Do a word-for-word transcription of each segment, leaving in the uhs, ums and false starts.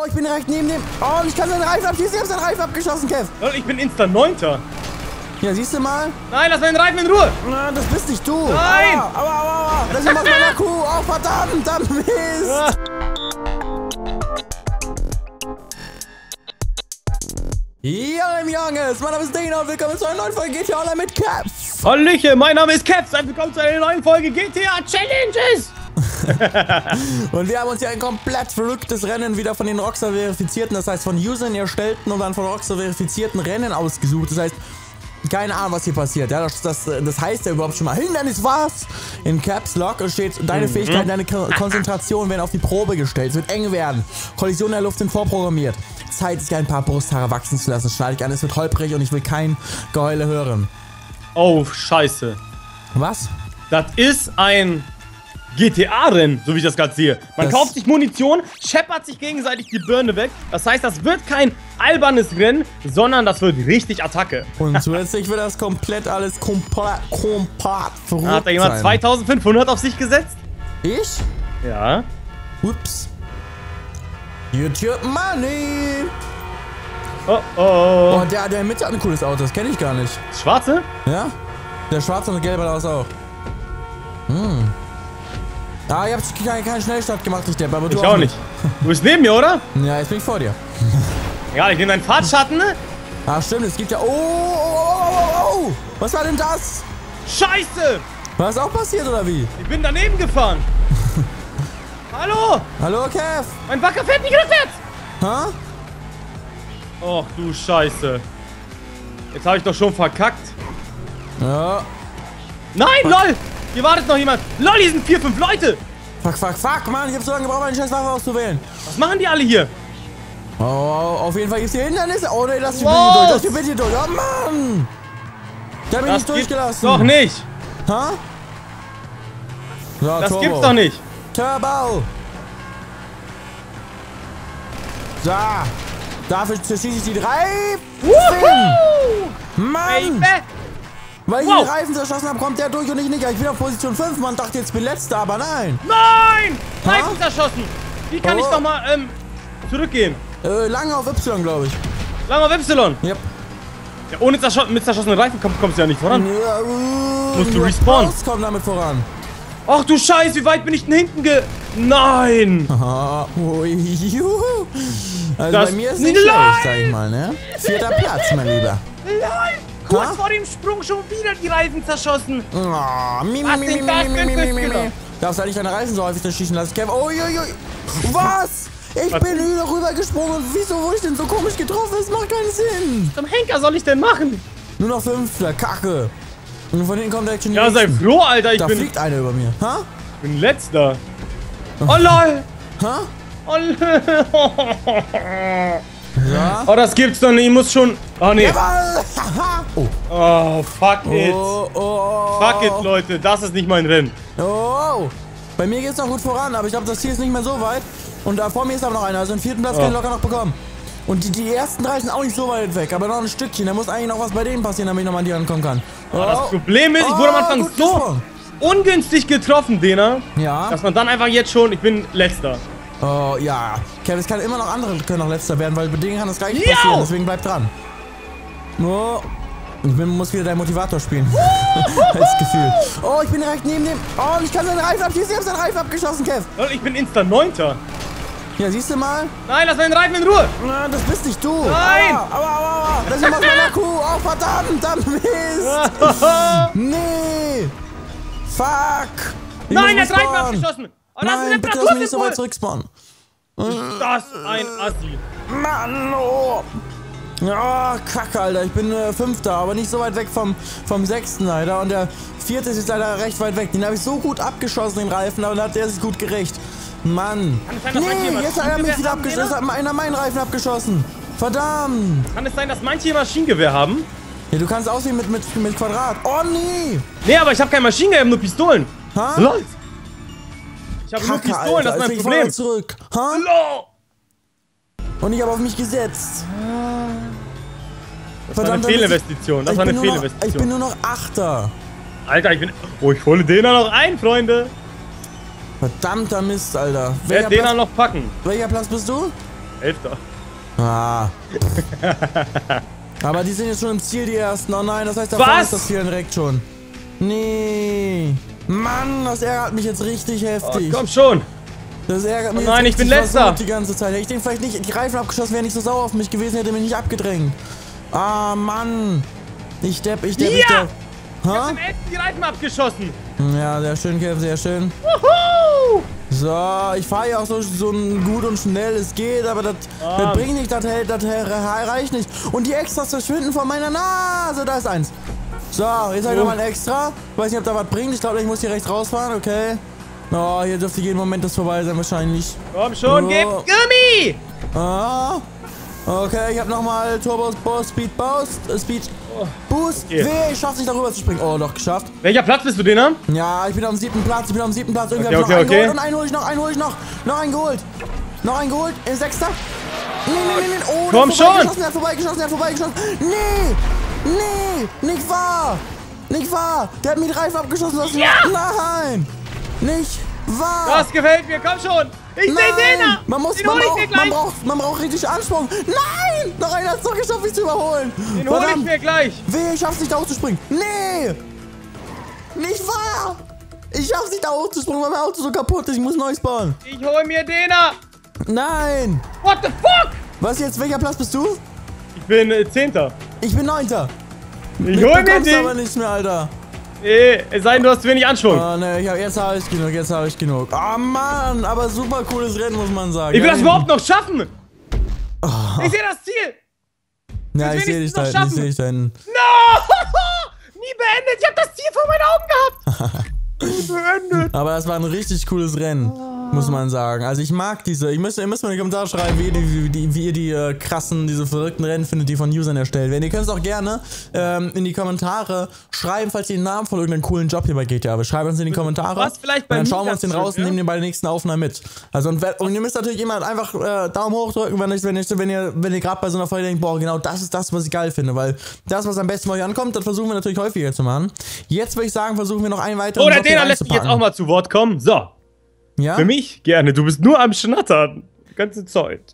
ich bin direkt neben dem. Oh, und ich kann seinen Reifen abschießen. Ich hab seinen Reifen abgeschossen, Kev. Ich bin Insta Neunter. Ja, siehst du mal? Nein, lass meinen Reifen in Ruhe. Na, das bist nicht du. Nein. Aua, aua, aua, aua. Das ist aus meiner Kuh. Oh, verdammt, verdammt, Mist. Ja. Ja, im Junges, mein Name ist Dana und willkommen zu einer neuen Folge G T A Online mit Caps. Hallöchen, mein Name ist Caps und willkommen zu einer neuen Folge G T A Challenges. Und wir haben uns hier ein komplett verrücktes Rennen wieder von den Rockstar verifizierten, das heißt von Usern erstellten und dann von Rockstar verifizierten Rennen ausgesucht. Das heißt, keine Ahnung, was hier passiert. Ja, das, das, das heißt ja überhaupt schon mal Hindernis was? In Caps Lock steht, deine mhm. Fähigkeiten, deine Konzentration werden auf die Probe gestellt. Es wird eng werden. Kollisionen in der Luft sind vorprogrammiert. Zeit, sich ein paar Brusthaare wachsen zu lassen. Schneide ich an, es wird holprig und ich will kein Geheule hören. Oh, scheiße. Was? Das ist ein G T A-Rennen, so wie ich das gerade sehe. Man das kauft sich Munition, scheppert sich gegenseitig die Birne weg. Das heißt, das wird kein albernes Rennen, sondern das wird richtig Attacke. Und zusätzlich wird das komplett alles komplett kompat verrückt Hat da jemand sein. zweitausendfünfhundert auf sich gesetzt? Ich? Ja. Ups. YouTube Money. Oh oh. Oh, der, der in der Mitte hat ein cooles Auto, das kenne ich gar nicht. Das Schwarze? Ja? Der schwarze und gelbe das auch. Hm. Ah, ihr habt keinen kein Schnellstart gemacht, ich Depp, aber du Ich auch nicht. Du bist neben mir, oder? Ja, jetzt bin ich vor dir. Ja, ich nehme deinen Fahrtschatten. Ah, stimmt, es gibt ja... Oh, oh, oh, oh, oh. Was war denn das? Scheiße! Was ist auch passiert, oder wie? Ich bin daneben gefahren. Hallo! Hallo, Kev. Mein Bagger fährt nicht rückwärts! Ha? Och, du Scheiße. Jetzt habe ich doch schon verkackt. Ja. Nein, lol! Hier wartet noch jemand. Lol, hier sind vier, fünf Leute. Fuck, fuck, fuck, Mann. Ich hab so lange gebraucht, meine scheiß Waffe auszuwählen. Was machen die alle hier? Oh, auf jeden Fall gibt's hier Hindernisse. Oh, nee, lass die Wow. bitte durch. Lass die bitte durch. Oh, Mann. Der hat mich Das nicht gibt durchgelassen. doch nicht. Ha? So, Das Turbo. gibt's doch nicht. Turbo. So. Dafür zerschieße ich die drei. Wuhu! Mann. Baby. Weil ich Wow. den Reifen zerschossen habe, kommt der durch und ich nicht. Ich bin auf Position fünf. Man dachte, jetzt bin ich letzter, aber nein. Nein! Ha? Reifen zerschossen. Wie kann Oh. ich doch mal ähm, zurückgehen? Äh, lange auf Y, glaube ich. Lang auf Y. Yep. Ja, ohne zerscho mit zerschossenen Reifen komm, kommst du ja nicht voran. Ja, uh, Musst du nur respawnen. Pros kommen damit voran. Ach du Scheiße, wie weit bin ich denn hinten ge... Nein! Aha. Ui, juhu. Also Das- bei mir ist nicht Nein. schlecht, sag ich mal, ne? Vierter Platz, mein Lieber. Nein! Kurz Ha? vor dem Sprung schon wieder die Reifen zerschossen. Oh, mi, mi, Was mi, sind mi, das mi, denn mi, für mi, mi, Skiller? mi. Darfst du eigentlich deine Reifen so häufig zerschießen lassen, Kev? Uiuiui. Was? Ich Was? bin wieder rübergesprungen und wieso wurde ich denn so komisch getroffen? Das macht keinen Sinn. Was zum Henker soll ich denn machen? Nur noch Fünfter, Kacke. Und von hinten kommt direkt schon die Ja, sei nächsten. froh, Alter. Ich Da bin, fliegt einer über mir. Ha? bin letzter. Oh lol! Ha? Oh, lol. Ja. Oh, das gibt's doch nicht. Ich muss schon... Oh, nee. Jawohl. Haha. Oh. Oh, fuck it. Oh, oh. Fuck it, Leute. Das ist nicht mein Rennen. Oh. Bei mir geht's noch gut voran, aber ich glaube, das Ziel ist nicht mehr so weit. Und da vor mir ist aber noch einer. Also den vierten Platz Oh. kann ich locker noch bekommen. Und die, die ersten drei sind auch nicht so weit weg, aber noch ein Stückchen. Da muss eigentlich noch was bei denen passieren, damit ich noch mal an die rankommen kann. Oh, das Problem ist, ich wurde am Anfang gut so gesprungen. ungünstig getroffen, Dena, Ja. dass man dann einfach jetzt schon... Ich bin letzter. Oh, ja. Kevin, es kann immer noch andere können noch letzter werden, weil bei denen kann das gleich Yo! passieren. Deswegen bleib dran. Oh. Ich bin, muss wieder dein Motivator spielen. Als Gefühl. Oh, ich bin direkt neben dem. Oh, und ich kann seinen Reifen abschießen. Ich hab seinen Reifen abgeschossen, Kev. Lol, ich bin Insta Neunter. Ja, siehst du mal? Nein, lass meinen Reifen in Ruhe. Na, das bist nicht du. Nein! Aua, aua, aua, aua. Das ist aus meiner Kuh. Oh, verdammt, verdammt, Mist. Nee. Fuck. Ich Nein, der muss hat Reifen respawnen. abgeschossen. Oh, das Nein, ist bitte lass mich nicht so weit Temperatursymbol. zurückspawnen. Das ist ein Assi. Mann, oh. Ja, Kacke, Alter. Ich bin äh, Fünfter, aber nicht so weit weg vom, vom Sechsten, leider. Und der Vierte ist jetzt leider recht weit weg. Den habe ich so gut abgeschossen, den Reifen, aber dann hat der sich gut gerecht. Mann. Kann es sein, dass manche Nee, jemand jetzt hat er mich Maschinengewehr wieder haben, abgeschossen. Dena? Hat einer meinen Reifen abgeschossen. Verdammt. Kann es sein, dass manche hier Maschinengewehr haben? Ja, du kannst aussehen mit, mit, mit Quadrat. Oh, nee. Nee, aber ich habe kein Maschinengewehr, ich habe nur Pistolen. Ha? Lol. Ich habe nur Kacke, Pistolen, Alter. das ist mein Jetzt bin ich Problem. vorne zurück. Ha? Lol. Und ich habe auf mich gesetzt. Das war eine Verdammt, dann ist- Fehlinvestition. Das ich war bin eine nur noch- Ich Fehlinvestition. bin nur noch Achter. Alter, ich bin... Oh, ich hole Dena noch ein, Freunde. Verdammter Mist, Alter. Wer Welcher Dena Platz, noch packen? welcher Platz bist du? Elfter. Ah. Aber die sind jetzt schon im Ziel, die ersten. Oh nein, das heißt, da vorne ist das Ziel direkt schon. Nee. Mann, das ärgert mich jetzt richtig heftig. Oh, komm schon. Das ärgert mich oh nein, jetzt ich bin richtig, letzter. Die ganze Zeit. Hätte ich den vielleicht nicht die Reifen abgeschossen, wäre nicht so sauer auf mich gewesen, hätte mich nicht abgedrängt. Ah, Mann. Ich depp, ich depp, ja! ich depp. Ich hab im elften die Reifen abgeschossen. Ja, sehr schön, Kev, sehr schön. Wuhu! So, ich fahre ja auch so, so gut und schnell es geht, aber das, ah. das bringt nicht, das, hält, das reicht nicht. Und die Extras verschwinden von meiner Nase, da ist eins. So, jetzt habe ich oh. nochmal ein Extra. Weiß nicht, ob da was bringt. Ich glaube, ich muss hier rechts rausfahren, okay. Oh, hier dürfte jeden Moment das vorbei sein, wahrscheinlich. Komm schon, oh. gib Gummi! Ah. Okay, ich habe nochmal Turbo Boost, Speed Boost, äh, Speed oh. Boost. Okay. Weh, ich schaff's nicht darüber zu springen. Oh, doch, geschafft. Welcher Platz bist du, Dena? Ja, ich bin auf dem siebten Platz, ich bin auf dem siebten Platz. Irgendwie okay, hab ich noch okay, einen okay. geholt und einen hol ich noch, einen hol ich noch. Noch einen geholt. Noch einen geholt. Äh, Sechster. Nee, nee, nee, nee. Oh, komm der hat schon! Der hat vorbeigeschossen, der hat vorbeigeschossen. Nee, nee, nicht wahr. Nicht wahr. Der hat mir die Reifen abgeschossen. Das ja! Nein, nicht wahr. Das gefällt mir, komm schon. Ich seh Dena. Man muss, Den man hol ich braucht, mir man gleich. braucht, man braucht richtig Ansprung. Nein, noch einer hat es doch geschafft, mich zu überholen. Den hol ich mir gleich. Weh, ich schaff's nicht da hochzuspringen. Nee, nicht wahr. Ich schaff's nicht da hochzuspringen, weil mein Auto so kaputt ist. Ich muss neu spawnen. Ich hol mir Dena. Nein. What the fuck? Was jetzt? Welcher Platz bist du? Ich bin äh, Zehnter. Ich bin Neunter. Ich hol mir den. aber den. nichts mehr, Alter. Nee, es sei denn, du hast zu wenig Anschwung. Oh, ne, ich hab, jetzt habe ich genug, jetzt habe ich genug. Oh, Mann, aber super cooles Rennen, muss man sagen. Ich will ja, das überhaupt noch schaffen. Oh. Ich sehe das Ziel. Ja, ich sehe dich da hinten, ich sehe dich da hinten. No! Nie beendet, ich habe das Ziel vor meinen Augen gehabt. Beendet. Aber das war ein richtig cooles Rennen, muss man sagen. Also ich mag diese, ich müsst, ihr müsst mal in die Kommentare schreiben, wie ihr die, wie, die, wie ihr die äh, krassen, diese verrückten Rennen findet, die von Usern erstellt werden. Ihr könnt es auch gerne ähm, in die Kommentare schreiben, falls ihr den Namen von irgendeinem coolen Job hier bei G T A habt. Schreibt uns in die Kommentare. Was vielleicht bei und dann mir schauen wir uns den schön, raus und ja? nehmen den bei der nächsten Aufnahme mit. Also und, und ihr müsst natürlich immer einfach äh, Daumen hoch drücken, wenn, ich, wenn, ich, wenn ihr, wenn ihr gerade bei so einer Folge denkt, boah, genau das ist das, was ich geil finde, weil das, was am besten bei euch ankommt, das versuchen wir natürlich häufiger zu machen. Jetzt würde ich sagen, versuchen wir noch einen weiteren Oder Job hier der lässt mich jetzt auch mal zu Wort kommen. So. Ja? Für mich gerne. Du bist nur am Schnattern. Die ganze Zeit.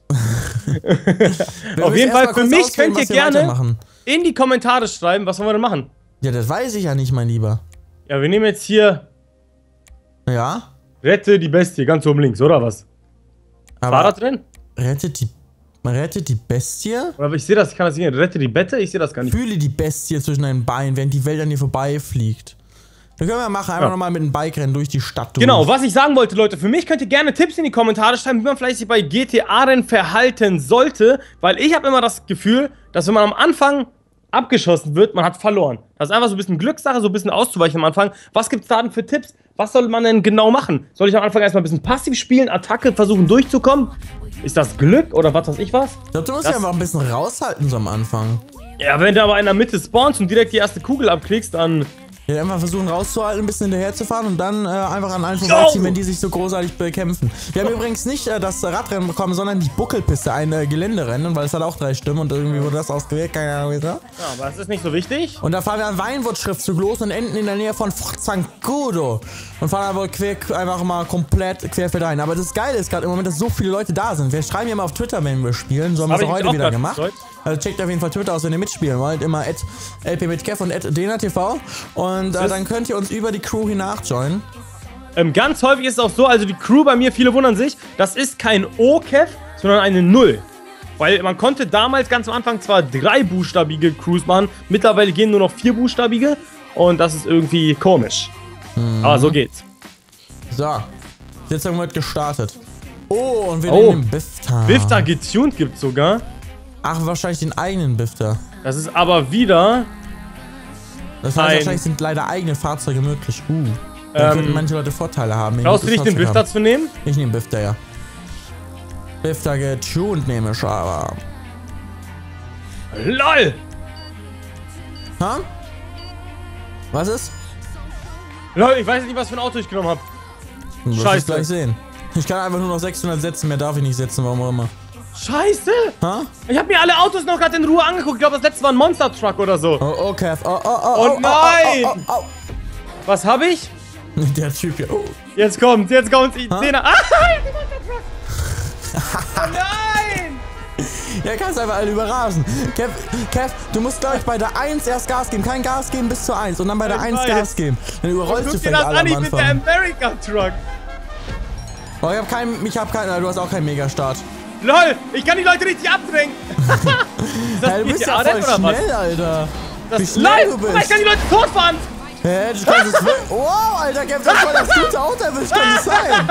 Auf jeden Fall, für mich könnt ihr gerne in die Kommentare schreiben, was wollen wir denn machen? Ja, das weiß ich ja nicht, mein Lieber. Ja, wir nehmen jetzt hier Ja? Rette die Bestie, ganz oben links, oder was? Aber War da drin? Rettet die, rettet die Bestie? Oder ich sehe das, ich kann das sehen. Rette die Bette? Ich sehe das gar nicht. Fühle die Bestie zwischen deinen Beinen, während die Welt an dir vorbeifliegt. Das können wir machen, einfach ja. nochmal mit einem Bike-Rennen durch die Stadt durch. Genau, was ich sagen wollte, Leute, für mich könnt ihr gerne Tipps in die Kommentare schreiben, wie man vielleicht sich bei G T A-Rennen verhalten sollte, weil ich habe immer das Gefühl, dass wenn man am Anfang abgeschossen wird, man hat verloren. Das ist einfach so ein bisschen Glückssache, so ein bisschen auszuweichen am Anfang. Was gibt's da denn für Tipps? Was soll man denn genau machen? Soll ich am Anfang erstmal ein bisschen passiv spielen, Attacke versuchen durchzukommen? Ist das Glück oder was weiß ich was? Ich glaube, du musst dich einfach ein bisschen raushalten so am Anfang. Ja, wenn du aber in der Mitte spawnst und direkt die erste Kugel abkriegst, dann... Ja, einfach versuchen rauszuhalten, ein bisschen hinterher zu fahren und dann äh, einfach an allen vorbeiziehen, wenn die sich so großartig bekämpfen. Wir haben übrigens nicht äh, das Radrennen bekommen, sondern die Buckelpiste, ein äh, Geländerennen, weil es hat auch drei Stimmen und irgendwie wurde das ausgewählt, keine Ahnung, wie Ja, aber das ist nicht so wichtig. Und da fahren wir an Weinwood-Schriftzug los und enden in der Nähe von Fort Zancudo. Und fahren aber quer, einfach mal komplett querfeld rein. Aber das Geile ist gerade im Moment, dass so viele Leute da sind. Wir schreiben ja mal auf Twitter, wenn wir spielen. So haben wir es heute wieder gemacht. Also checkt auf jeden Fall Twitter aus, wenn ihr mitspielen wollt. Immer at L P mit Kev und at denatv. Und äh, dann könnt ihr uns über die Crew hier nachjoinen. Ähm, ganz häufig ist es auch so, also die Crew bei mir, viele wundern sich, das ist kein O-Kev, sondern eine Null. Weil man konnte damals ganz am Anfang zwar dreibuchstabige Crews machen, mittlerweile gehen nur noch vierbuchstabige und das ist irgendwie komisch. Mhm. Aber so geht's. So, Sitzung wird gestartet. Oh, und wir oh. nehmen den Bifter. Bifter getuned gibt's sogar. Ach, wahrscheinlich den eigenen Bifter. Das ist aber wieder... Das heißt, wahrscheinlich sind leider eigene Fahrzeuge möglich. Uh, da ähm, könnten manche Leute Vorteile haben. Brauchst du nicht den Bifter zu nehmen? Ich nehme Bifter, ja. Bifter getuned nehme ich aber. LOL! Ha? Was ist? LOL, ich weiß nicht, was für ein Auto ich genommen habe. Du wirst es gleich sehen. Ich kann einfach nur noch sechshundert setzen, mehr darf ich nicht setzen, warum auch immer. Scheiße! Ha? Ich habe mir alle Autos noch gerade in Ruhe angeguckt. Ich glaube, das letzte war ein Monster Truck oder so. Oh, oh, Kev. Oh, oh, oh, oh, oh, nein! Oh, oh, oh, oh. Was habe ich? Der Typ hier. Oh. Jetzt kommt's, jetzt kommt's. Ich Zehner. Ah, die Monster Truck! Oh nein! Ja, kannst einfach alle überraschen. Kev, Kev, du musst, glaube ich, bei der eins erst Gas geben. Kein Gas geben bis zur eins und dann bei der Ich eins weiß. Gas geben. Dann überrollst du vielleicht alle am Guck dir das an, ich bin der Anfang. America-Truck. Oh, ich hab keinen, ich hab keinen, du hast auch keinen Megastart. LOL, ich kann die Leute richtig abdrängen. Ist das Ja, du bist G T ja A voll oder was? schnell, Alter. Das Wie ist schnell live. du Guck mal, ich bist. kann die Leute totfahren. Hä, du kannst es wirklich... Wow, Alter, Kev, das voll das gute Auto erwischt, kann das sein?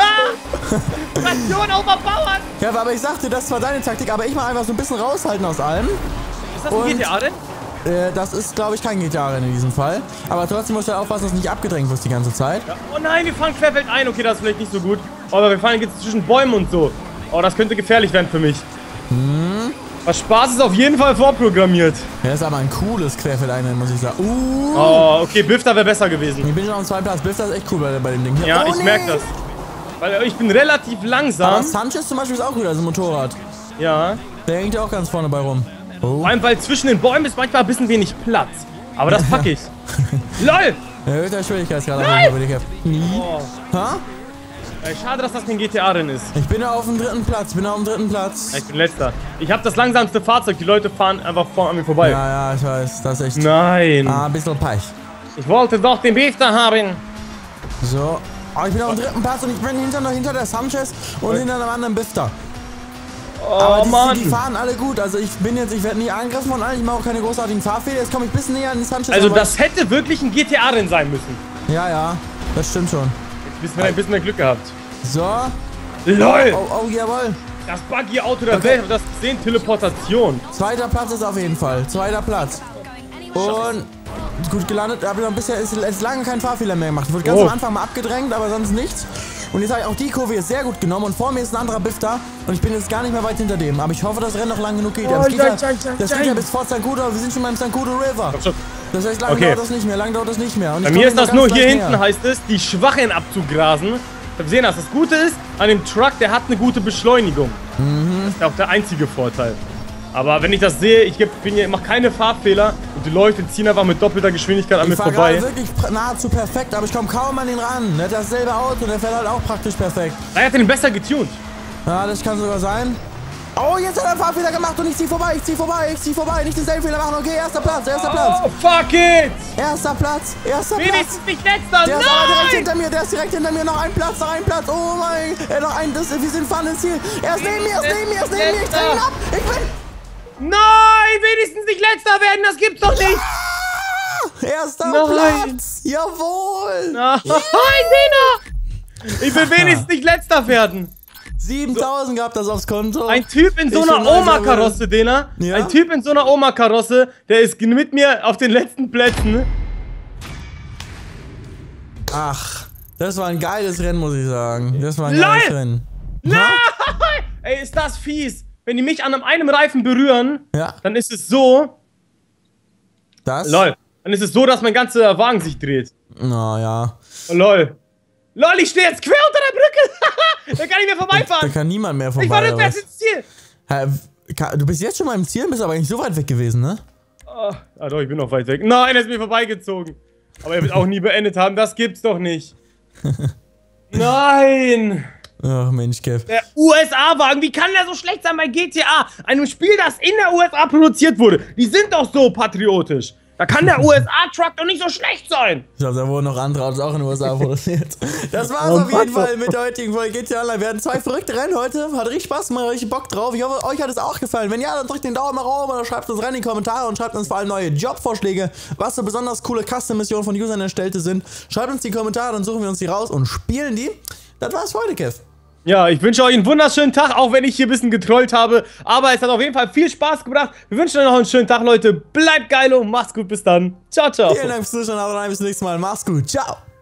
Traktion overpowered. Kev, aber ich sag dir, das war deine Taktik, aber ich mach einfach so ein bisschen raushalten aus allem. Ist das ein Und- G T A denn? Äh, das ist, glaube ich, kein G T A-Rennen in diesem Fall. Aber trotzdem musst du halt aufpassen, dass du nicht abgedrängt wirst die ganze Zeit. Ja. Oh nein, wir fahren querfeld ein. Okay, das ist vielleicht nicht so gut. Aber wir fahren jetzt zwischen Bäumen und so. Oh, das könnte gefährlich werden für mich. Hm. Was Spaß ist auf jeden Fall vorprogrammiert. Ja, das ist aber ein cooles Querfeldeinrennen, muss ich sagen. Uh, Oh, okay, Bifter wäre besser gewesen. ich bin schon auf dem zweiten Platz. Biff, das ist echt cool bei, bei dem Ding hier. Ja, oh, ich merke das. Weil ich bin relativ Aber langsam. Sanchez zum Beispiel ist auch gut, also Motorrad. Ja. Der hängt ja auch ganz vorne bei rum. Oh. Vor allem, weil zwischen den Bäumen ist manchmal ein bisschen wenig Platz. Aber das pack ich. LOL! Erhöhter Geschwindigkeitsgrad. Nein! Würde ich have. Oh. Ha? Ey, schade, dass das kein G T A-Rennen ist. Ich bin auf dem dritten Platz, bin auf dem dritten Platz. Ja, ich bin letzter. Ich habe das langsamste Fahrzeug. Die Leute fahren einfach vor an mir vorbei. Ja, ja, ich weiß, das ist echt Nein. ah, ein bisschen Pech. Ich wollte doch den Bifter haben. So. Oh, ich bin auf dem dritten Platz und ich bin hinter, noch hinter der Sanchez und hinter einem anderen Bifter. Oh, Aber die, Mann. die fahren alle gut. Also ich bin jetzt, ich werde nie angegriffen von allen, ich mache auch keine großartigen Fahrfehler. Jetzt komme ich ein bisschen näher an den Sanchez. Also aber- das hätte wirklich ein G T A-Rennen sein müssen. Ja, ja, das stimmt schon. Jetzt haben wir ein bisschen mehr Glück gehabt. So. LOL! Oh, oh, jawohl. Das buggy Auto der Okay. Welt, habt ihr das gesehen? Teleportation. Zweiter Platz ist auf jeden Fall. Zweiter Platz. Und gut gelandet, aber bisher ist es lange kein Fahrfehler mehr gemacht. Wurde ganz Oh. am Anfang mal abgedrängt, aber sonst nichts. Und jetzt habe ich auch die Kurve ist sehr gut genommen und vor mir ist ein anderer Bifter und ich bin jetzt gar nicht mehr weit hinter dem. Aber ich hoffe, das Rennen noch lang genug geht. Oh, das geht, nein, ja, nein, nein, das geht nein. ja bis vor Sankudo, aber wir sind schon beim Sankudo River. Schon. Das heißt, lang Okay. dauert das nicht mehr, lang dauert das nicht mehr. Und Bei ich mir komm ist das ganz nur leicht hier näher. hinten, heißt es, die Schwachen abzugrasen. Wir sehen das. Das Gute ist, an dem Truck, der hat eine gute Beschleunigung. Mhm. Das ist auch der einzige Vorteil. Aber wenn ich das sehe, ich mache keine Fahrfehler und die Leute ziehen einfach mit doppelter Geschwindigkeit an mir Ich fahr vorbei. gerade wirklich pr- nahezu perfekt, aber ich komme kaum an ihn ran. Der hat dasselbe Auto, der fährt halt auch praktisch perfekt. Er hat den besser getuned. Ja, das kann sogar sein. Oh, jetzt hat er einen Fahrfehler gemacht und ich zieh vorbei, ich zieh vorbei, ich zieh vorbei. Nicht denselben Fehler machen. Okay, erster Platz, erster Platz. Oh, fuck it! Erster Platz, erster Platz. Wenigstens nicht letzter. Der ist aber direkt Nein! hinter mir, der ist direkt hinter mir. Noch ein Platz, noch ein Platz. Oh mein, äh, noch ein, das, wir sind fahren ins Ziel. Er ist neben mir, er ist neben mir, er ist neben mir. Ich dränge ihn ab. Ich bin... Nein! Wenigstens nicht letzter werden, das gibt's doch nicht! Erster Nein. Platz. Jawohl. Nein, Dina! Ich will wenigstens nicht letzter werden. siebentausend gab das aufs Konto. Ein Typ in so Ich einer bin leiser Oma-Karosse, Dena. Ja? Ein Typ in so einer Oma-Karosse, der ist mit mir auf den letzten Plätzen. Ach, das war ein geiles Rennen, muss ich sagen. Das war ein Lol. geiles Rennen. Nein! Ey, ist das fies. Wenn die mich an einem Reifen berühren, Ja, dann ist es so. das? Lol. Dann ist es so, dass mein ganzer Wagen sich dreht. Na ja. Oh, lol. Lol, ich stehe jetzt quer unter der Brücke. Da kann ich mehr Da vorbeifahren. kann niemand mehr vorbei. Ich fahre oder rückwärts was? ins Ziel. Hä, ka- Du bist jetzt schon mal im Ziel, bist aber nicht so weit weg gewesen, ne? Oh, ah doch, ich bin noch weit weg. Nein, er ist mir vorbeigezogen. Aber er wird auch nie beendet haben. Das gibt's doch nicht. Nein. Ach Mensch, Kev. Der U S A-Wagen, wie kann der so schlecht sein bei G T A? Einem Spiel, das in der U S A produziert wurde. Die sind doch so patriotisch. Da kann der U S A-Truck doch nicht so schlecht sein. Ich glaube, da wurden noch andere Autos auch in den U S A produziert. Das war's Oh, auf jeden Mann. Fall mit der heutigen Folge G T A Online. Wir hatten zwei verrückte Rennen heute. Hat richtig Spaß gemacht, richtig Bock drauf. Ich hoffe, euch hat es auch gefallen. Wenn ja, dann drückt den Daumen nach oben oder schreibt uns rein in die Kommentare und schreibt uns vor allem neue Jobvorschläge, was so besonders coole Custom-Missionen von Usern erstellte sind. Schreibt uns die Kommentare, dann suchen wir uns die raus und spielen die. Das war's für heute, Kev. Ja, ich wünsche euch einen wunderschönen Tag, auch wenn ich hier ein bisschen getrollt habe. Aber es hat auf jeden Fall viel Spaß gebracht. Wir wünschen euch noch einen schönen Tag, Leute. Bleibt geil und macht's gut. Bis dann. Ciao, ciao. Vielen Dank fürs Zuschauen. Haut rein, bis zum nächsten Mal. Mach's gut. Ciao.